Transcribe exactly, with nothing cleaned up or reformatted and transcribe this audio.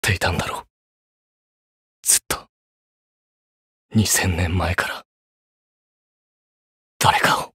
っていたんだろう。ずっと。にせんねんまえから。誰かを。